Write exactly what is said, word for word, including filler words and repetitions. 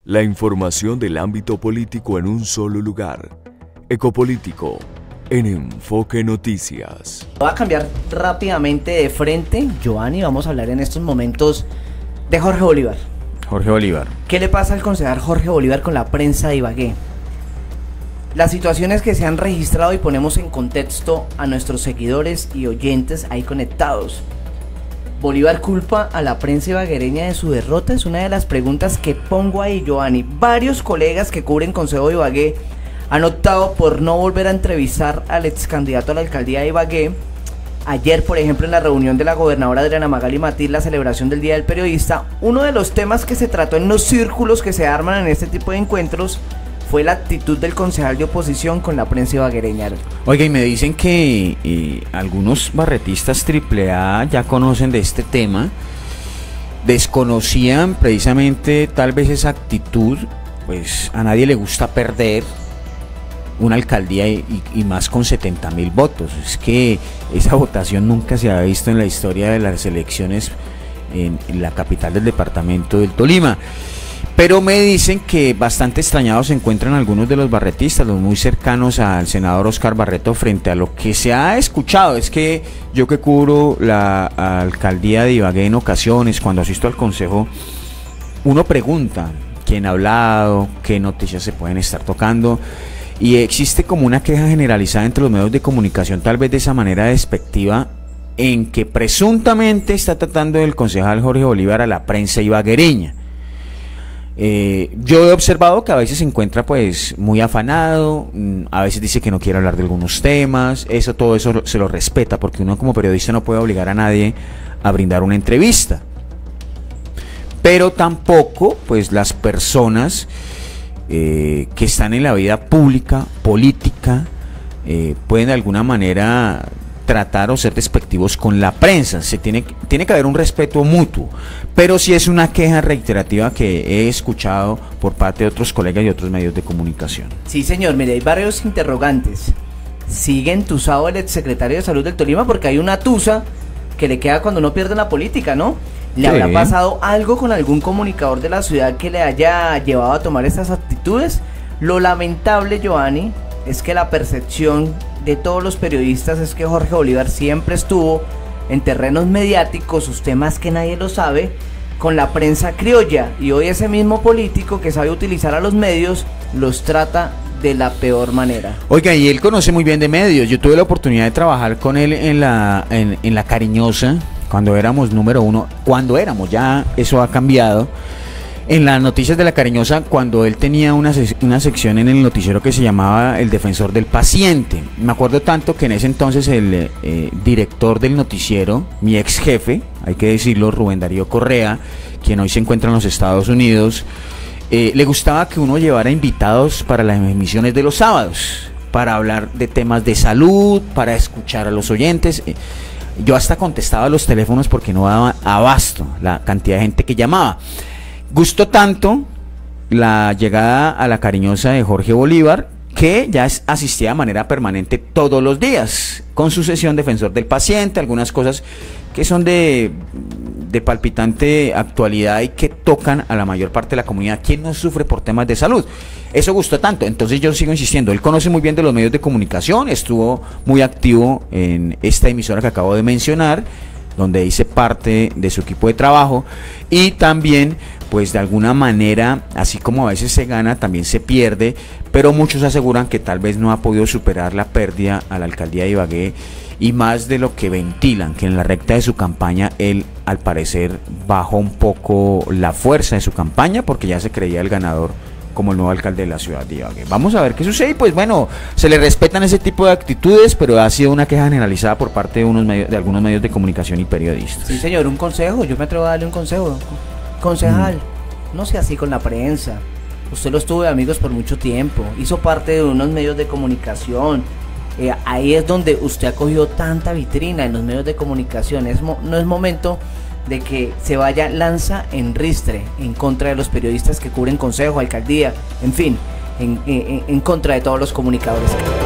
La información del ámbito político en un solo lugar. Ecopolítico en Enfoque Noticias. Voy a cambiar rápidamente de frente, Giovanni. Vamos a hablar en estos momentos de Jorge Bolívar. Jorge Bolívar. ¿Qué le pasa al concejal Jorge Bolívar con la prensa de Ibagué? Las situaciones que se han registrado, y ponemos en contexto a nuestros seguidores y oyentes ahí conectados. ¿Bolívar culpa a la prensa ibaguereña de su derrota? Es una de las preguntas que pongo ahí, Giovanni. Varios colegas que cubren Consejo de Ibagué han optado por no volver a entrevistar al ex candidato a la alcaldía de Ibagué. Ayer, por ejemplo, en la reunión de la gobernadora Adriana Magali Matiz, la celebración del Día del Periodista, uno de los temas que se trató en los círculos que se arman en este tipo de encuentros fue la actitud del concejal de oposición con la prensa ibaguereña. Oiga, y me dicen que eh, algunos barretistas triple A ya conocen de este tema, desconocían precisamente tal vez esa actitud, pues a nadie le gusta perder una alcaldía y, y más con setenta mil votos. Es que esa votación nunca se ha visto en la historia de las elecciones en, en la capital del departamento del Tolima. Pero me dicen que bastante extrañados se encuentran algunos de los barretistas, los muy cercanos al senador Oscar Barreto, frente a lo que se ha escuchado. Es que yo que cubro la alcaldía de Ibagué en ocasiones, cuando asisto al consejo, uno pregunta quién ha hablado, qué noticias se pueden estar tocando, y existe como una queja generalizada entre los medios de comunicación, tal vez de esa manera despectiva, en que presuntamente está tratando el concejal Jorge Bolívar a la prensa ibaguereña. Eh, yo he observado que a veces se encuentra pues muy afanado, a veces dice que no quiere hablar de algunos temas. Eso, todo eso se lo respeta, porque uno como periodista no puede obligar a nadie a brindar una entrevista, pero tampoco pues las personas eh, que están en la vida pública, política, eh, pueden de alguna manera tratar o ser despectivos con la prensa. Se tiene, tiene que haber un respeto mutuo, pero sí es una queja reiterativa que he escuchado por parte de otros colegas y otros medios de comunicación. Sí, señor, mire, hay varios interrogantes. ¿Sigue entusado el exsecretario de Salud del Tolima? Porque hay una tusa que le queda cuando uno pierde la política, ¿no? ¿Le sí. habrá pasado algo con algún comunicador de la ciudad que le haya llevado a tomar estas actitudes? Lo lamentable, Giovanni, es que la percepción de todos los periodistas es que Jorge Bolívar siempre estuvo en terrenos mediáticos, sus temas que nadie lo sabe, con la prensa criolla, y hoy ese mismo político que sabe utilizar a los medios los trata de la peor manera. Oiga, y él conoce muy bien de medios. Yo tuve la oportunidad de trabajar con él en la, en, en la Cariñosa, cuando éramos número uno, cuando éramos, ya eso ha cambiado. En las noticias de la Cariñosa, cuando él tenía una, una sección en el noticiero que se llamaba El Defensor del Paciente. Me acuerdo tanto que en ese entonces el eh, director del noticiero, mi ex jefe, hay que decirlo, Rubén Darío Correa, quien hoy se encuentra en los Estados Unidos, eh, le gustaba que uno llevara invitados para las emisiones de los sábados, para hablar de temas de salud, para escuchar a los oyentes. Yo hasta contestaba los teléfonos porque no daba abasto la cantidad de gente que llamaba. Gustó tanto la llegada a la Cariñosa de Jorge Bolívar que ya asistía de manera permanente todos los días con su sesión Defensor del Paciente, algunas cosas que son de, de palpitante actualidad y que tocan a la mayor parte de la comunidad. ¿Quién no sufre por temas de salud? Eso gustó tanto. Entonces yo sigo insistiendo, él conoce muy bien de los medios de comunicación, estuvo muy activo en esta emisora que acabo de mencionar, donde hice parte de su equipo de trabajo, y también pues de alguna manera, así como a veces se gana, también se pierde, pero muchos aseguran que tal vez no ha podido superar la pérdida a la alcaldía de Ibagué, y más de lo que ventilan, que en la recta de su campaña él al parecer bajó un poco la fuerza de su campaña, porque ya se creía el ganador como el nuevo alcalde de la ciudad de Ibagué. Vamos a ver qué sucede. Y pues bueno, se le respetan ese tipo de actitudes, pero ha sido una queja generalizada por parte de unos medios, de algunos medios de comunicación y periodistas. Sí, señor, un consejo, yo me atrevo a darle un consejo. Concejal, mm. no sea así con la prensa. Usted los tuvo de amigos por mucho tiempo, hizo parte de unos medios de comunicación. Eh, ahí es donde usted ha cogido tanta vitrina en los medios de comunicación. Es mo no es momento de que se vaya lanza en ristre en contra de los periodistas que cubren consejo, alcaldía, en fin, en, en, en contra de todos los comunicadores.